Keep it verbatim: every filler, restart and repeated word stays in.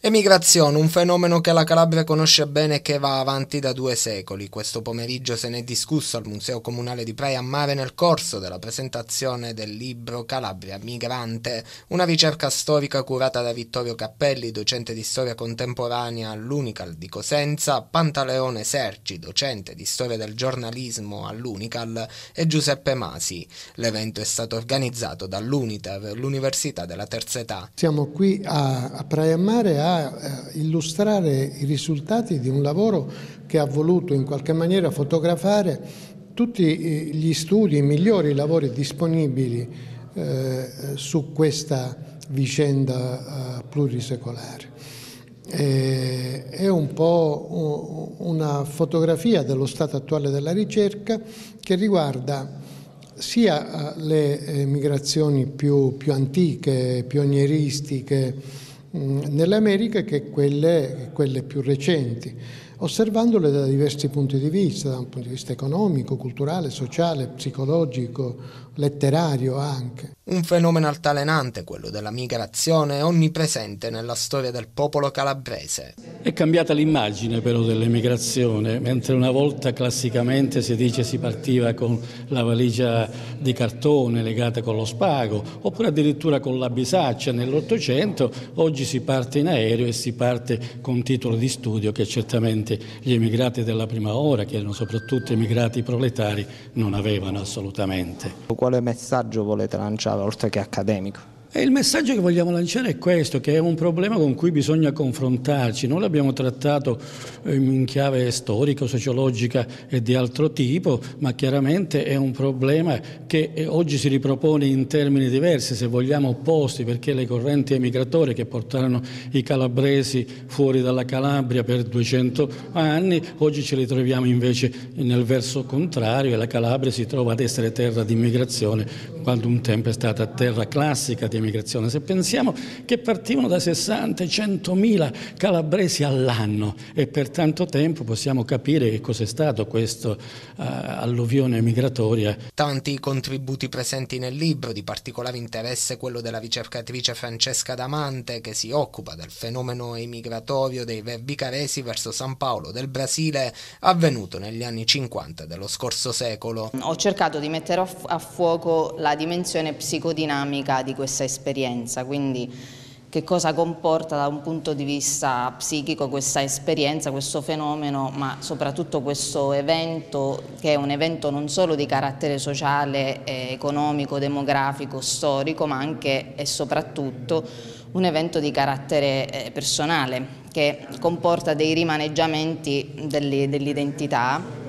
Emigrazione, un fenomeno che la Calabria conosce bene e che va avanti da due secoli. Questo pomeriggio se ne è discusso al Museo Comunale di Praia a Mare nel corso della presentazione del libro Calabria Migrante, una ricerca storica curata da Vittorio Cappelli, docente di storia contemporanea all'Unical di Cosenza, Pantaleone Sergi, docente di storia del giornalismo all'Unical, e Giuseppe Masi. L'evento è stato organizzato dall'Uniter, l'Università della Terza Età. Siamo qui a, a Praia a Mare a illustrare i risultati di un lavoro che ha voluto in qualche maniera fotografare tutti gli studi, i migliori lavori disponibili eh, su questa vicenda eh, plurisecolare. Eh, è un po' una fotografia dello stato attuale della ricerca che riguarda sia le migrazioni più, più antiche, pionieristiche, nelle Americhe che quelle, quelle più recenti, osservandole da diversi punti di vista, da un punto di vista economico, culturale, sociale, psicologico, letterario anche. Un fenomeno altalenante, quello della migrazione, onnipresente nella storia del popolo calabrese. È cambiata l'immagine però dell'emigrazione, mentre una volta classicamente si dice si partiva con la valigia di cartone legata con lo spago, oppure addirittura con la bisaccia nell'Ottocento, oggi si parte in aereo e si parte con titolo di studio che certamente gli emigrati della prima ora, che erano soprattutto emigrati proletari, non avevano assolutamente. Quale messaggio volete lanciare oltre che accademico? E il messaggio che vogliamo lanciare è questo, che è un problema con cui bisogna confrontarci. Noi l'abbiamo trattato in chiave storica, sociologica e di altro tipo, ma chiaramente è un problema che oggi si ripropone in termini diversi, se vogliamo opposti, perché le correnti emigratorie che portarono i calabresi fuori dalla Calabria per duecento anni, oggi ci ritroviamo invece nel verso contrario e la Calabria si trova ad essere terra di immigrazione, quando un tempo è stata terra classica di immigrazione. Se pensiamo che partivano da sessanta centomila calabresi all'anno e per tanto tempo possiamo capire che cos'è stato questa uh, alluvione migratoria. Tanti contributi presenti nel libro, di particolare interesse quello della ricercatrice Francesca Damante, che si occupa del fenomeno emigratorio dei verbi caresi verso San Paolo del Brasile, avvenuto negli anni cinquanta dello scorso secolo. Ho cercato di mettere a fuoco la dimensione psicodinamica di questa esperienza, quindi che cosa comporta da un punto di vista psichico questa esperienza, questo fenomeno, ma soprattutto questo evento, che è un evento non solo di carattere sociale, economico, demografico, storico, ma anche e soprattutto un evento di carattere personale, che comporta dei rimaneggiamenti dell'identità